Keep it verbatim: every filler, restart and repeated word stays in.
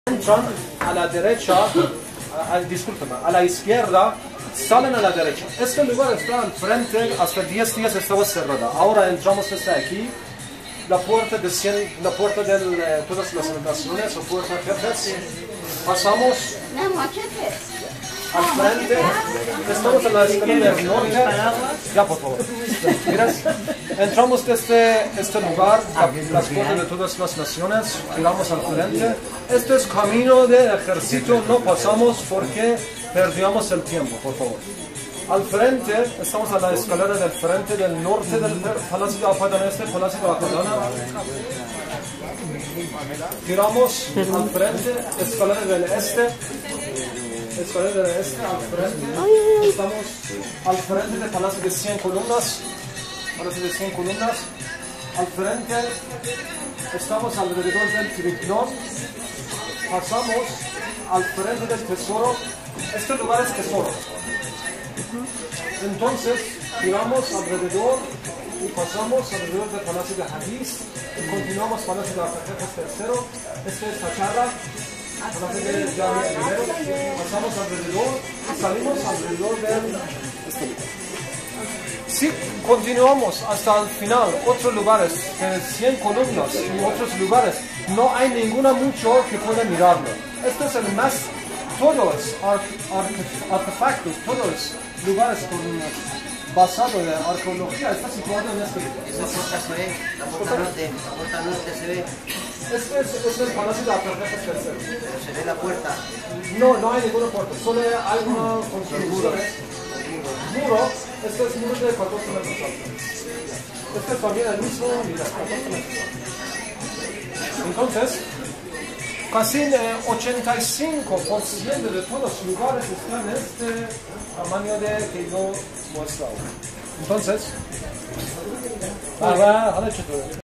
Entran a la derecha, a, a, discúlpeme, a la izquierda, salen a la derecha. Este lugar está al frente, hasta diez días estaba cerrada. Ahora entramos desde aquí, la puerta de cien, la puerta de eh, todas las habitaciones, o puerta jefes. Pasamos al frente, estamos en la escalera del norte. Ya, por favor. Gracias. Entramos desde este lugar, la, las puertas de todas las naciones, giramos al frente. Este es camino de ejército, no pasamos porque perdíamos el tiempo, por favor. Al frente, estamos a la escalera del frente del norte del Palacio de Apadana, este Palacio de Apadana. Giramos al frente, escalera del este. Escalera del este, al frente. Estamos al frente del Palacio de cien columnas. Palacio de cien columnas. Al frente, estamos alrededor del Triplón. Pasamos al frente del tesoro. Este lugar es tesoro. Entonces, giramos alrededor y pasamos alrededor del Palacio de Hadís y continuamos Palacio de Artajetas tercero. Este es Tacharra, Palacio de Yahya primero. Pasamos alrededor y salimos alrededor del este lugar. Si continuamos hasta el final, otros lugares de cien columnas y otros lugares, no hay ninguna mucho que pueda mirarlo. Este es el más, todos artefactos, todos lugares con basado en arqueología está situado en este lugar. Esa puerta se ve, la puerta norte, la puerta norte se ve. Este es, este es el Palacio de Artajetas tercero. Pero se ve la puerta. No, no hay ninguna puerta, solo hay una construcción. Muro, este es muro de catorce metros alto. Este es también el mismo, mira, catorce metros alto. Entonces, casi el ochenta y cinco por ciento de todos los lugares están en este tamaño de que yo muestro. Entonces, ah, va,